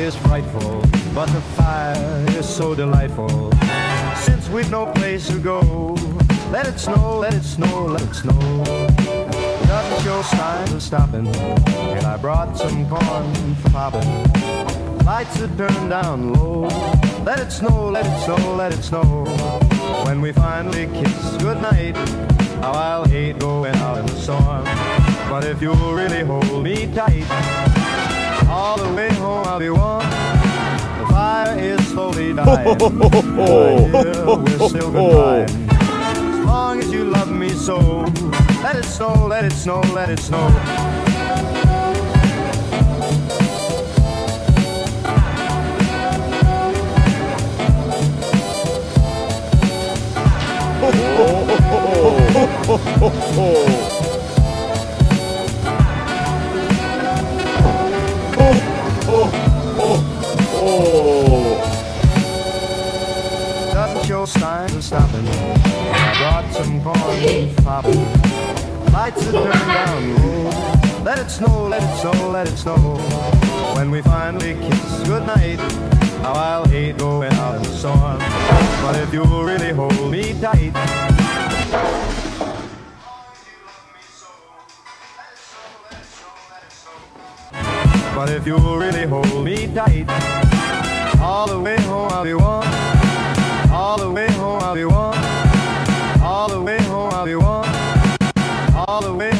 is frightful, but the fire is so delightful. Since we've no place to go, let it snow, let it snow, let it snow. Doesn't show signs of stopping, and I brought some corn for popping. Lights are turned down low. Let it snow, let it snow, let it snow. When we finally kiss goodnight, how I'll hate going out in the storm. But if you'll really hold me tight, all the way home I'll be warm. The fire is slowly dying, we're still goodbye. As long as you love me so, let it snow, let it snow, let it snow. Doesn't show signs of stopping. I brought some corn popping. Lights are turned down low. Let it snow, let it snow, let it snow. When we finally kiss goodnight, how I'll hate going out in the storm. But if you'll really hold me tight, but if you'll really hold me tight, all the way home I'll be warm. All the way home I'll be warm. All the way home I'll be warm. All the way